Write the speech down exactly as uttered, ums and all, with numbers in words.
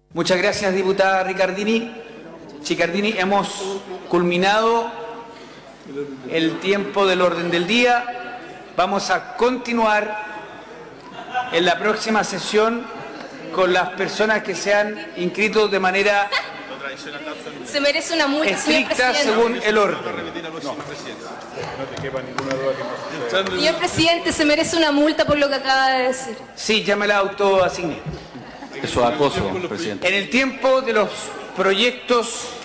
Muchas gracias, diputada Ricardini. Chicardini, hemos culminado el tiempo del orden del día. Vamos a continuar en la próxima sesión con las personas que se han inscrito de manera se merece una multa, estricta según el orden. Señor presidente, se merece una multa por lo que acaba de decir. Sí, ya me la autoasigné. Eso es acoso, presidente. En el tiempo de los proyectos